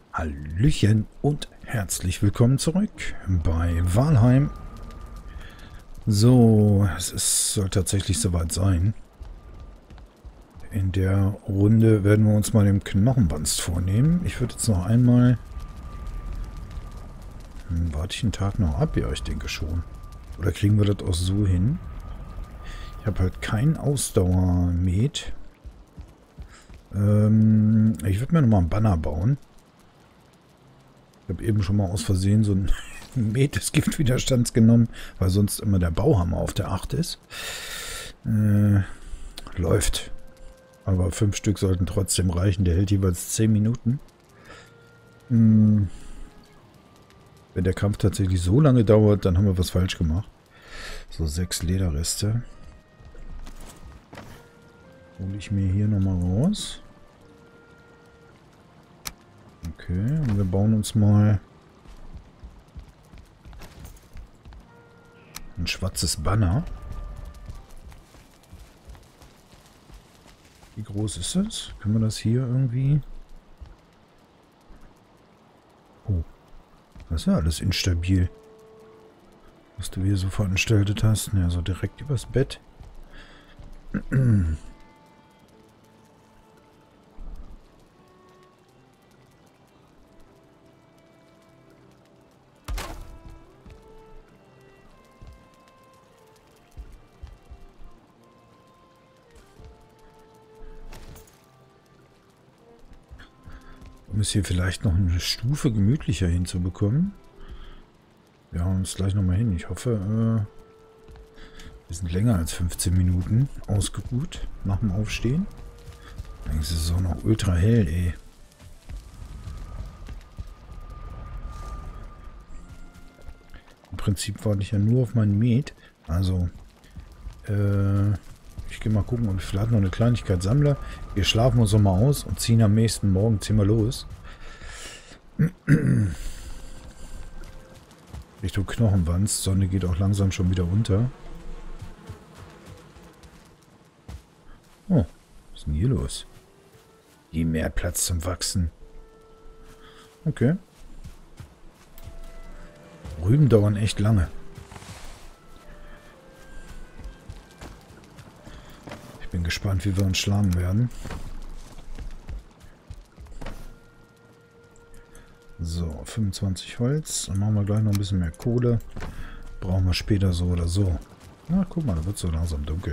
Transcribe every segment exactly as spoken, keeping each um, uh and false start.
Hallöchen und herzlich willkommen zurück bei Valheim. So, es ist, soll tatsächlich soweit sein. In der Runde werden wir uns mal den Knochenwanst vornehmen. Ich würde jetzt noch einmal... Hm, warte ich einen Tag noch ab? Ja, ich denke schon. Oder kriegen wir das auch so hin? Ich habe halt kein Ausdauermet. Ähm, ich würde mir nochmal einen Banner bauen. Ich habe eben schon mal aus Versehen so ein Met des Giftwiderstands genommen, weil sonst immer der Bauhammer auf der acht ist. Äh, läuft. Aber fünf Stück sollten trotzdem reichen. Der hält jeweils zehn Minuten. Hm. Wenn der Kampf tatsächlich so lange dauert, dann haben wir was falsch gemacht. So, sechs Lederreste. Hole ich mir hier nochmal raus. Okay, und wir bauen uns mal ein schwarzes Banner. Wie groß ist das? Können wir das hier irgendwie... Oh, das ist ja alles instabil. Was du hier so veranstaltet hast. Ja, so direkt übers Bett. Um es hier vielleicht noch eine Stufe gemütlicher hinzubekommen. Wir hauen uns gleich nochmal hin. Ich hoffe, äh, wir sind länger als fünfzehn Minuten ausgeruht nach dem Aufstehen. Eigentlich ist es auch noch ultra hell, ey. Im Prinzip warte ich ja nur auf meinen Met. Also, äh, ich gehe mal gucken, ob ich vielleicht noch eine Kleinigkeit sammle. Wir schlafen uns noch mal aus und ziehen am nächsten Morgen, ziehen wir los. Richtung Knochenwanst. Sonne geht auch langsam schon wieder unter. Oh, was ist denn hier los? Je mehr Platz zum Wachsen. Okay. Rüben dauern echt lange. Ich bin gespannt, wie wir uns schlagen werden. So, fünfundzwanzig Holz. Dann machen wir gleich noch ein bisschen mehr Kohle. Brauchen wir später so oder so. Na, guck mal, da wird so langsam dunkel.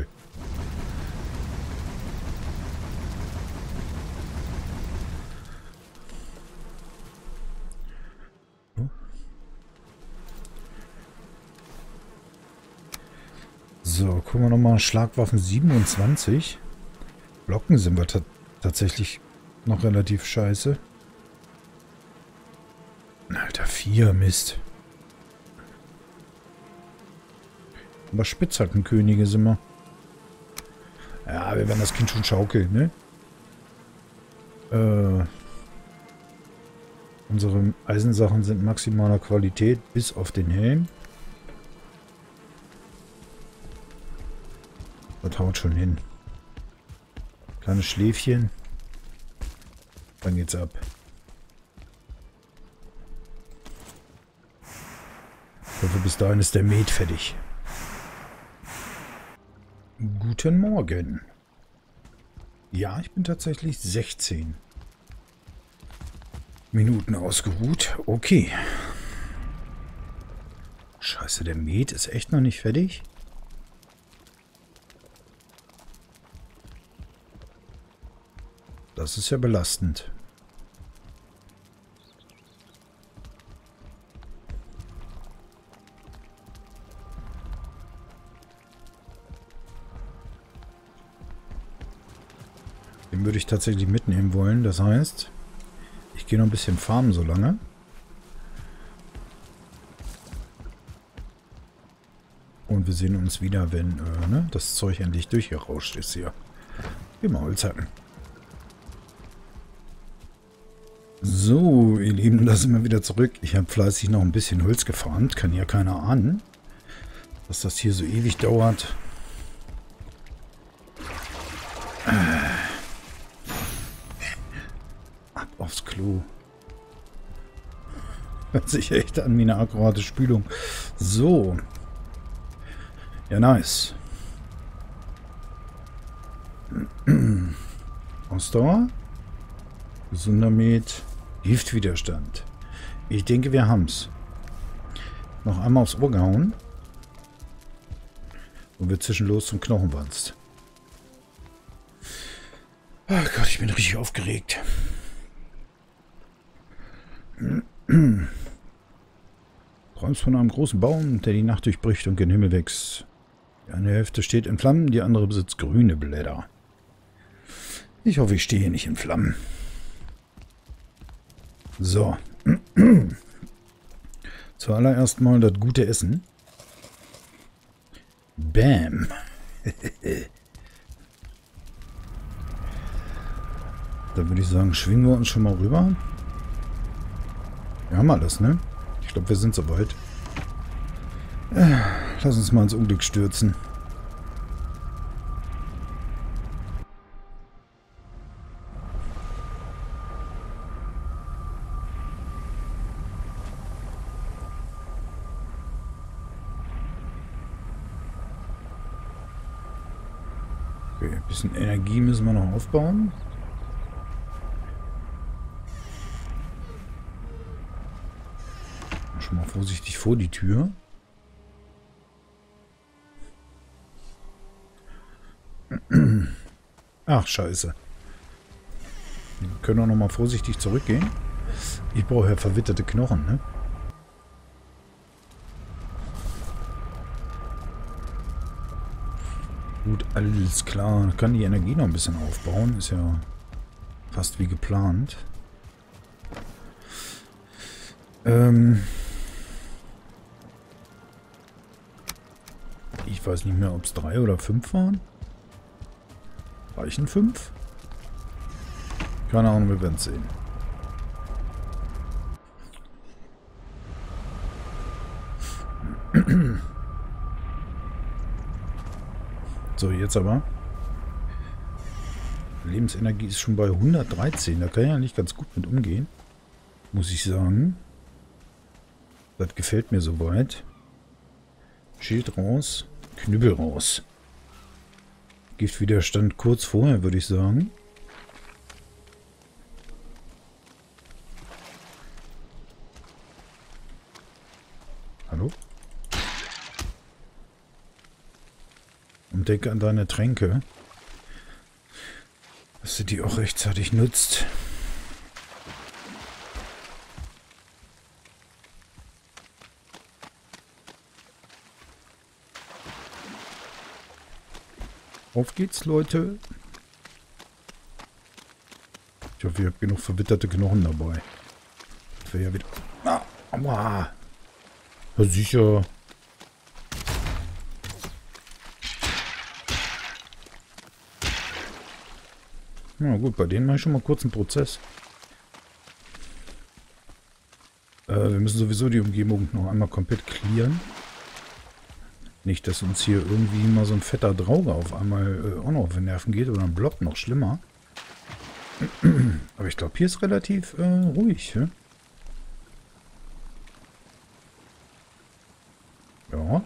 So, gucken wir nochmal. Schlagwaffen siebenundzwanzig. Blocken sind wir ta tatsächlich noch relativ scheiße. Alter, vier, Mist. Aber Spitzhackenkönige sind wir. Ja, wir werden das Kind schon schaukeln, ne? Äh, unsere Eisensachen sind maximaler Qualität, bis auf den Helm. Das haut schon hin. Kleines Schläfchen. Dann geht's ab. Ich hoffe, bis dahin ist der Met fertig. Guten Morgen. Ja, ich bin tatsächlich sechzehn Minuten ausgeruht. Okay. Scheiße, der Met ist echt noch nicht fertig. Das ist ja belastend. Den würde ich tatsächlich mitnehmen wollen. Das heißt, ich gehe noch ein bisschen farmen so lange. Und wir sehen uns wieder, wenn äh, ne, das Zeug endlich durchgerauscht ist hier. Geh mal Holz hacken. So, ihr Lieben, da sind wir wieder zurück. Ich habe fleißig noch ein bisschen Holz gefarmt. Kann ja keiner ahnen, dass das hier so ewig dauert. Ab aufs Klo. Hört sich echt an wie eine akkurate Spülung. So. Ja, nice. Ausdauer. Gesunder Met. Giftwiderstand. Ich denke, wir haben's. Noch einmal aufs Ohr gehauen. Und wir zwischenlos zum Knochenwanst. Ach Gott, ich bin richtig aufgeregt. Träumst von einem großen Baum, der die Nacht durchbricht und gen Himmel wächst. Die eine Hälfte steht in Flammen, die andere besitzt grüne Blätter. Ich hoffe, ich stehe hier nicht in Flammen. So. Zuallererst mal das gute Essen. Bam. Da würde ich sagen, schwingen wir uns schon mal rüber. Wir haben alles, ne? Ich glaube, wir sind soweit. Äh, lass uns mal ins Unglück stürzen. Okay, ein bisschen Energie müssen wir noch aufbauen. Schon mal vorsichtig vor die Tür. Ach, scheiße. Wir können auch noch mal vorsichtig zurückgehen. Ich brauche ja verwitterte Knochen, ne? Gut, alles klar. Kann die Energie noch ein bisschen aufbauen. Ist ja fast wie geplant. Ähm... Ich weiß nicht mehr, ob es drei oder fünf waren. Reichen fünf? Keine Ahnung, wir werden es sehen. So, jetzt aber. Lebensenergie ist schon bei hundertdreizehn. Da kann ich ja nicht ganz gut mit umgehen. Muss ich sagen. Das gefällt mir soweit. Schild raus. Knüppel raus. Giftwiderstand kurz vorher, würde ich sagen. Hallo? Und denke an deine Tränke. Dass du die auch rechtzeitig nutzt. Auf geht's, Leute. Ich hoffe, ihr habt genug verwitterte Knochen dabei. Das wäre ja wieder... Ah, aua. Ja, sicher. Ja gut, bei denen mache ich schon mal kurz einen Prozess. Äh, wir müssen sowieso die Umgebung noch einmal komplett clearen. Nicht, dass uns hier irgendwie mal so ein fetter Drauge auf einmal äh, auch noch auf den Nerven geht oder ein Blob, noch schlimmer. Aber ich glaube, hier ist relativ äh, ruhig. Ja? Ja.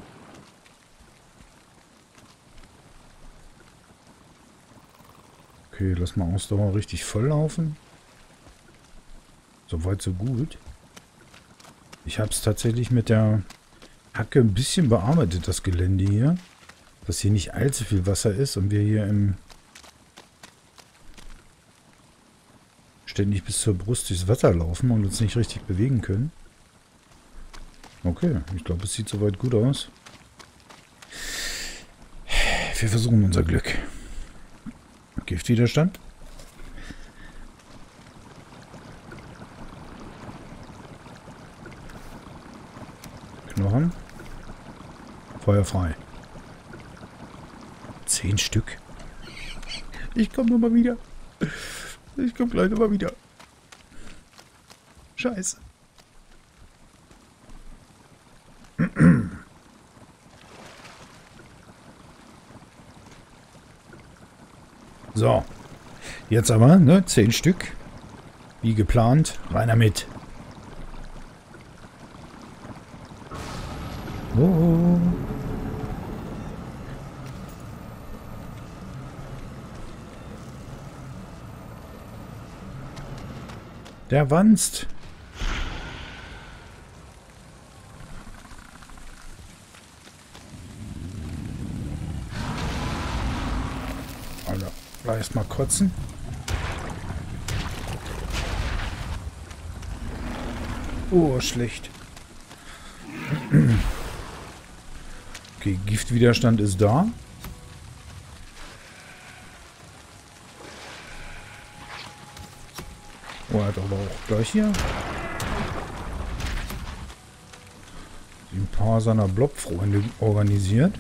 Okay, lass mal Ausdauer richtig voll laufen. Soweit, so gut. Ich habe es tatsächlich mit der Hacke ein bisschen bearbeitet, das Gelände hier. Dass hier nicht allzu viel Wasser ist und wir hier im ständig bis zur Brust durchs Wasser laufen und uns nicht richtig bewegen können. Okay, ich glaube, es sieht soweit gut aus. Wir versuchen unser Glück. Giftwiderstand. Knochen. Feuer frei. Zehn Stück. Ich komme nochmal wieder. Ich komme gleich nochmal wieder. Scheiße. So. Jetzt aber, ne? Zehn Stück. Wie geplant. Rein damit. Oh. Der wanzt. Alter, da erstmal kotzen. Oh, schlecht. Okay, Giftwiderstand ist da. Oh, er hat aber auch gleich hier ein paar seiner Blob-Freunde organisiert.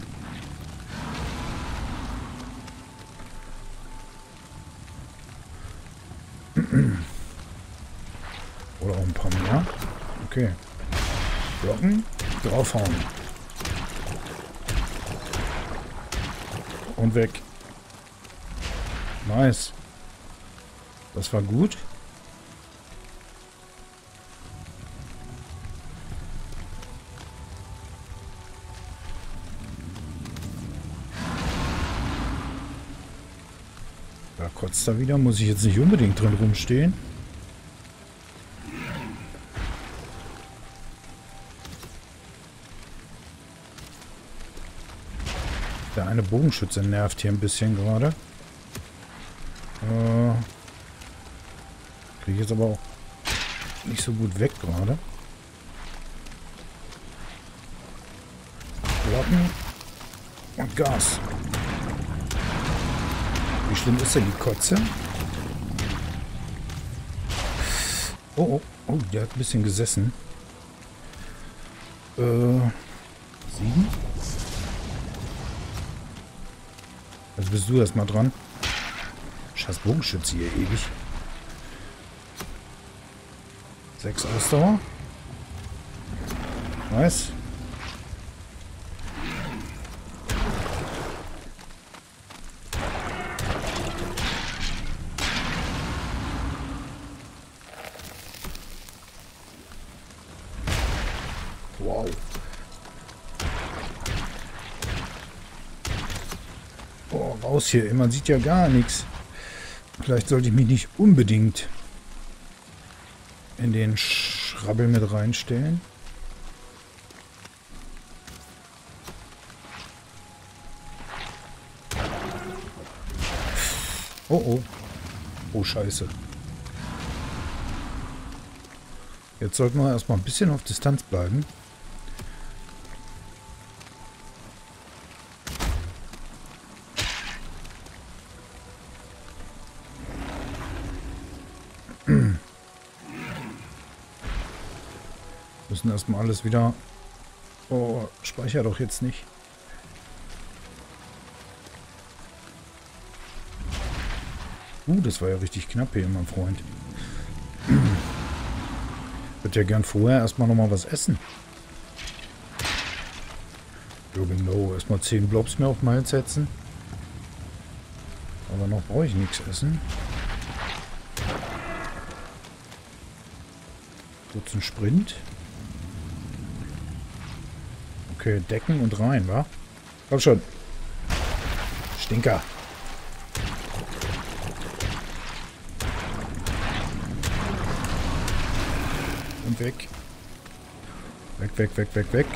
Oder auch ein paar mehr. Okay. Blocken, draufhauen. Und weg. Nice. Das war gut. Da kotzt er wieder. Muss ich jetzt nicht unbedingt drin rumstehen. Der eine Bogenschütze nervt hier ein bisschen gerade. Äh, Kriege ich jetzt aber auch nicht so gut weg gerade. Blocken und Gas. Wie schlimm ist denn die Kotze? Oh, oh, oh, der hat ein bisschen gesessen. Äh, sieben? Jetzt bist du erstmal dran. Scheiß Bogenschütze hier ewig. Sechs Ausdauer. Nice. Wow. Oh, raus hier. Man sieht ja gar nichts. Vielleicht sollte ich mich nicht unbedingt in den Schrabbel mit reinstellen. Oh, oh. Oh, scheiße. Jetzt sollten wir erstmal ein bisschen auf Distanz bleiben. Müssen erstmal alles wieder... Oh, speicher doch jetzt nicht. Uh, das war ja richtig knapp hier, mein Freund. Ich würde ja gern vorher erstmal nochmal was essen. Ja genau, erstmal zehn Blobs mehr auf Malz setzen. Aber noch brauche ich nichts essen. Kurzen Sprint. Okay, decken und rein, wa? Komm schon. Stinker. Und weg. Weg, weg, weg, weg, weg.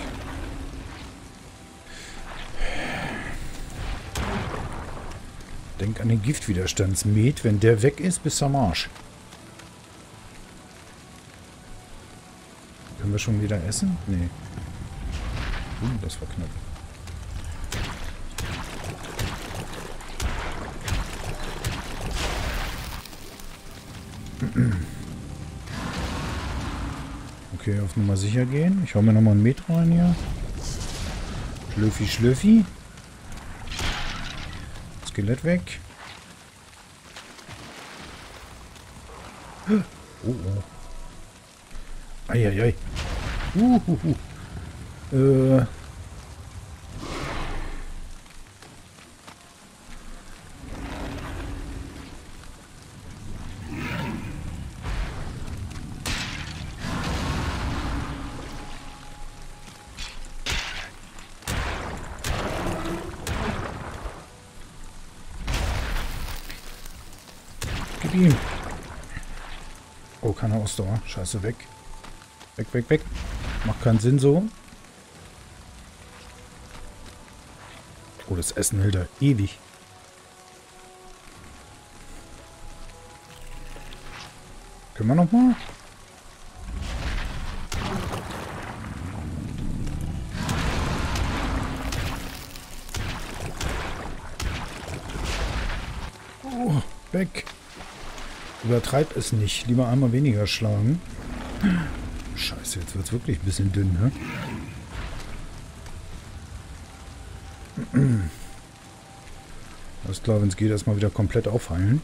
Denk an den Giftwiderstandsmet. Wenn der weg ist, bist du am Arsch. Können wir schon wieder essen? Nee. Uh, das war knapp. Okay, auf Nummer sicher gehen. Ich hau mir nochmal ein Met rein hier. Schlöffi, Schlöffi. Skelett weg. Oh, oh. Eieiei. Uh, uh, uh. Äh. ihm. Oh, keine Ausdauer. Scheiße, weg. Weg, weg, weg. Macht keinen Sinn so. Oh, das Essen hält er ewig. Können wir noch mal? Oh, weg. Übertreib es nicht. Lieber einmal weniger schlagen. Scheiße, jetzt wird es wirklich ein bisschen dünn, ne? Alles klar, wenn es geht, erstmal wieder komplett aufheilen.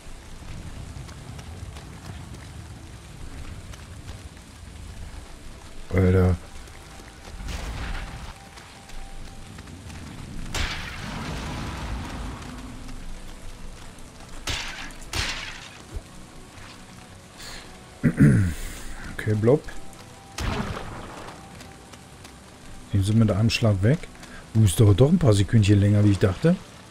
Alter. Okay, blob. Die sind mit einem Schlag weg. Uh, ist doch doch ein paar Sekündchen länger, wie ich dachte.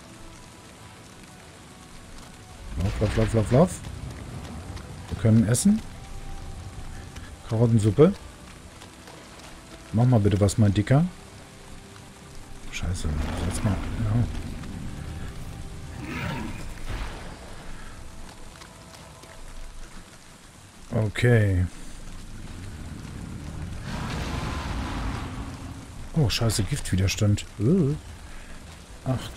Lauf, lauf, lauf, lauf, lauf. Wir können essen. Karottensuppe. Mach mal bitte was, mein Dicker. Scheiße. Setz mal. Ja. Okay. Oh, scheiße, Giftwiderstand. Uh. Acht.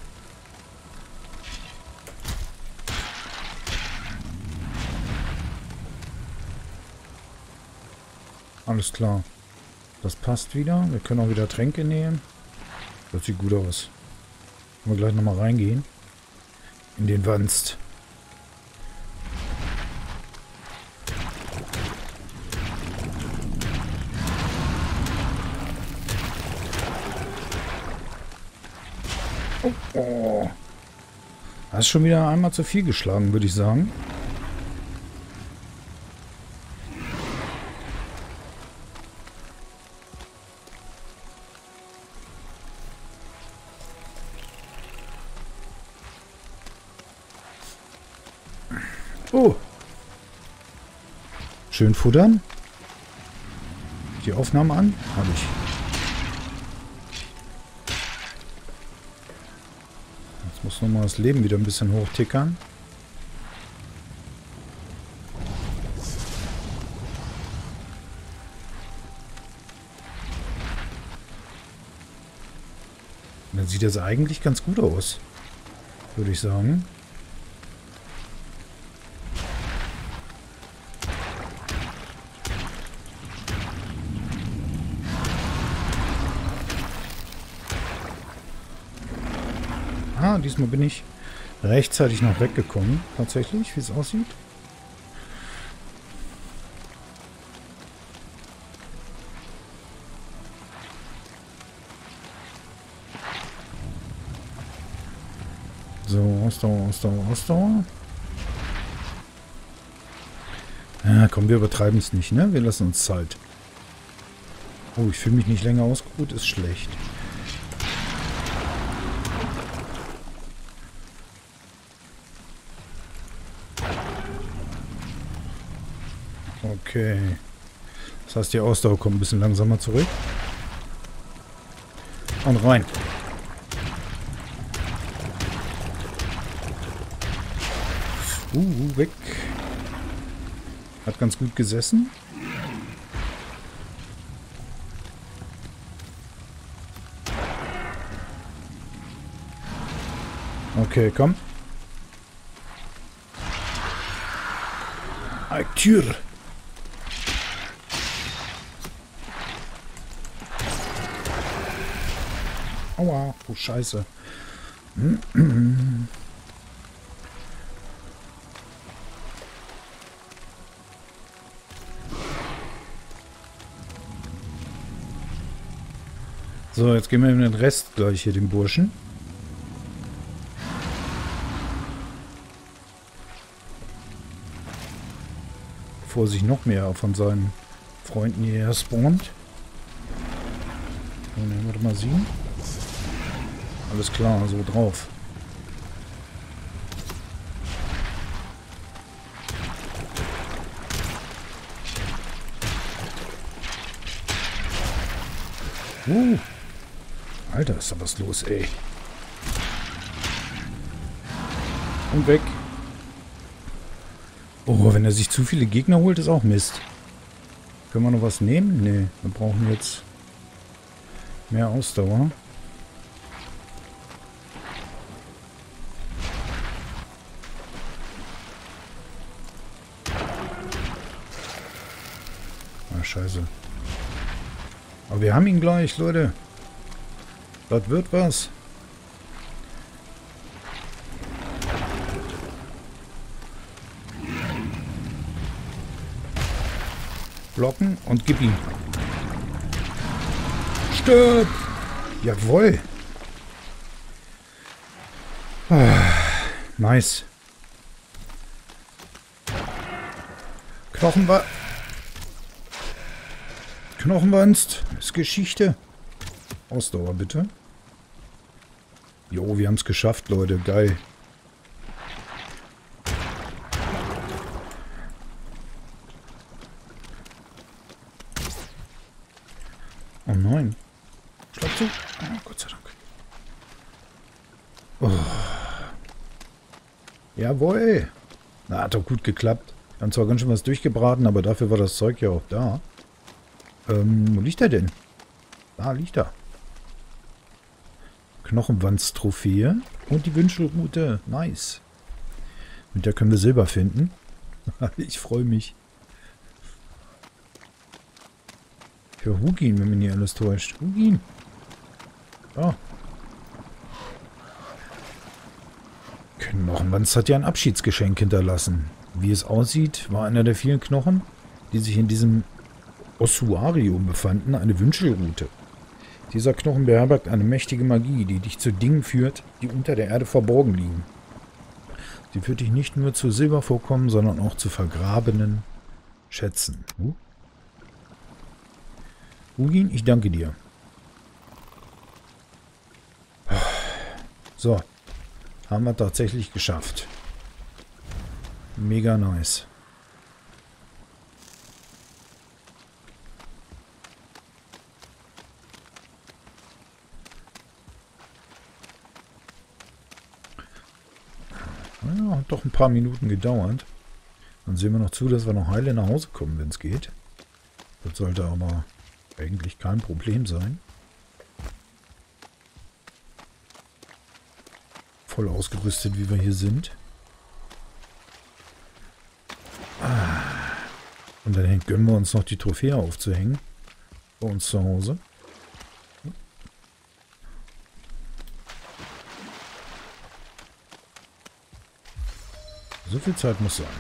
Alles klar. Das passt wieder. Wir können auch wieder Tränke nehmen. Das sieht gut aus. Können wir gleich nochmal reingehen. In den Wanst. Oh, oh. Das ist schon wieder einmal zu viel geschlagen, würde ich sagen. Oh. Schön futtern. Die Aufnahme an? Habe ich. Jetzt muss nochmal das Leben wieder ein bisschen hochtickern. Dann sieht das eigentlich ganz gut aus. Würde ich sagen. Ah, diesmal bin ich rechtzeitig noch weggekommen. Tatsächlich, wie es aussieht. So, Ausdauer, Ausdauer, Ausdauer. Ja, komm, wir übertreiben es nicht, ne? Wir lassen uns Zeit. Oh, ich fühle mich nicht länger ausgeruht, ist schlecht. Okay. Das heißt, die Ausdauer kommt ein bisschen langsamer zurück. Und rein. Uh, weg. Hat ganz gut gesessen. Okay, komm. Tür. Aua, oh Scheiße. So, jetzt gehen wir in den Rest gleich hier, den Burschen. Bevor sich noch mehr von seinen Freunden hierher spawnt. Dann nehmen wir mal sieben. Alles klar, so drauf. Uh. Alter, ist da was los, ey. Und weg. Oh, wenn er sich zu viele Gegner holt, ist auch Mist. Können wir noch was nehmen? Nee, wir brauchen jetzt mehr Ausdauer. Ah, scheiße. Aber wir haben ihn gleich, Leute. Das wird was. Blocken und gib ihm. Stirb! Jawohl. Ah, nice. Knochenwa... Knochenwanst. Ist Geschichte. Ausdauer bitte. Jo, wir haben es geschafft, Leute. Geil. Oh nein. Schlag zu. Oh, Gott sei Dank. Oh. Jawohl. Na, hat doch gut geklappt. Wir haben zwar ganz schön was durchgebraten, aber dafür war das Zeug ja auch da. Ähm, wo liegt er denn? Da liegt er. Knochenwandstrophäe und die Wünschelrute. Nice. Mit der können wir Silber finden. Ich freue mich. Für Hugin, wenn mich nicht alles täuscht. Hugin. Oh. Knochenwanz hat ja ein Abschiedsgeschenk hinterlassen. Wie es aussieht, war einer der vielen Knochen, die sich in diesem Ossuarium befanden, eine Wünschelrute. Dieser Knochen beherbergt eine mächtige Magie, die dich zu Dingen führt, die unter der Erde verborgen liegen. Sie führt dich nicht nur zu Silbervorkommen, sondern auch zu vergrabenen Schätzen. Uh. Hugin, ich danke dir. So. Haben wir tatsächlich geschafft. Mega nice. Ja, hat doch ein paar Minuten gedauert. Dann sehen wir noch zu, dass wir noch heile nach Hause kommen, wenn es geht. Das sollte aber eigentlich kein Problem sein. Voll ausgerüstet, wie wir hier sind. Und dann gönnen wir uns noch die Trophäe aufzuhängen. Bei uns zu Hause. So viel Zeit muss sein.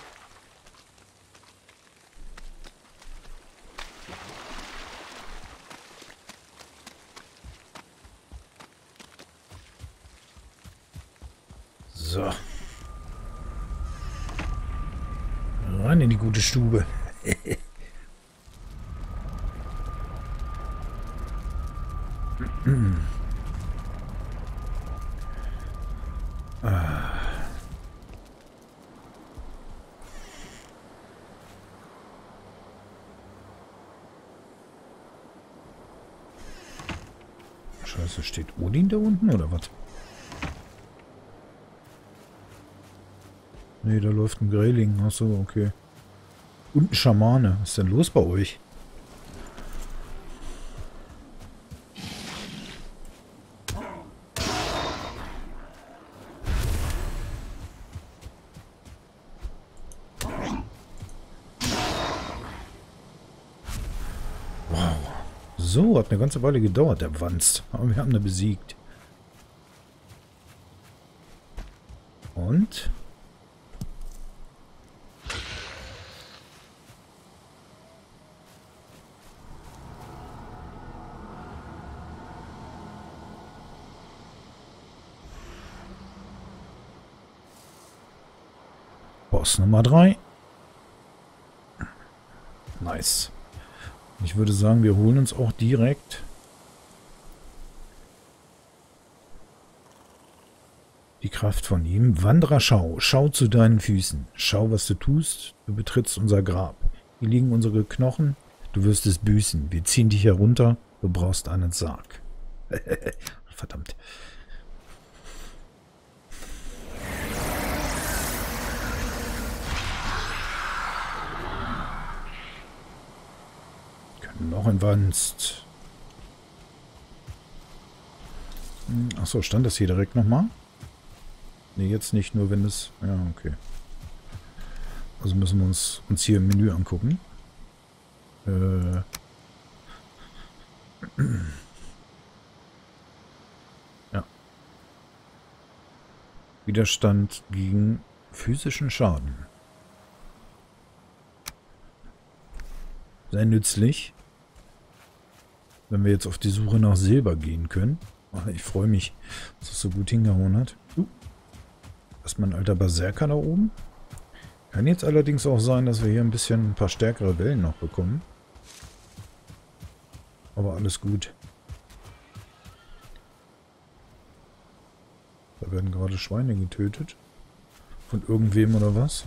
So. Rein in die gute Stube. ah. Scheiße, steht Odin da unten oder was? Nee, da läuft ein Greyling. Achso, okay. Und ein Schamane. Was ist denn los bei euch? Wow. So, hat eine ganze Weile gedauert, der Wanst. Aber wir haben ihn besiegt. Und... Boss Nummer drei. Nice. Ich würde sagen, wir holen uns auch direkt die Kraft von ihm. Wanderer, schau. Schau zu deinen Füßen. Schau, was du tust. Du betrittst unser Grab. Hier liegen unsere Knochen. Du wirst es büßen. Wir ziehen dich herunter Du brauchst einen Sarg. Verdammt. Können noch ein Wanst. Achso, stand das hier direkt nochmal? Ne, jetzt nicht, nur wenn es... Ja, okay. Also müssen wir uns, uns hier im Menü angucken. Äh... Ja. Widerstand gegen physischen Schaden. Sehr nützlich. Wenn wir jetzt auf die Suche nach Silber gehen können. Ach, ich freue mich, dass es so gut hingehauen hat. Uh, das ist mein alter Berserker da oben. Kann jetzt allerdings auch sein, dass wir hier ein bisschen ein paar stärkere Wellen noch bekommen. Aber alles gut. Da werden gerade Schweine getötet. Von irgendwem oder was?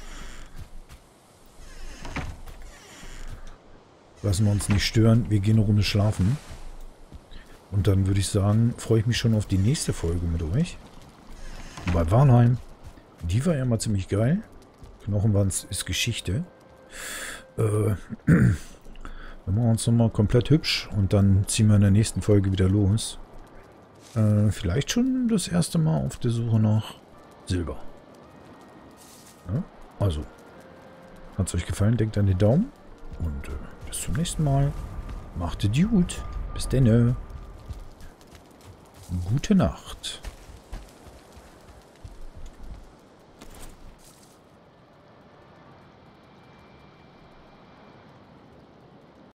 Lassen wir uns nicht stören. Wir gehen eine Runde schlafen. Und dann würde ich sagen, freue ich mich schon auf die nächste Folge mit euch. Bei Warnheim. Die war ja mal ziemlich geil. Knochenwanz ist Geschichte. Äh, wir machen uns nochmal komplett hübsch und dann ziehen wir in der nächsten Folge wieder los. Äh, vielleicht schon das erste Mal auf der Suche nach Silber. Ja, also, hat es euch gefallen? Denkt an den Daumen. Und äh, bis zum nächsten Mal. Macht es gut. Bis denne. Gute Nacht.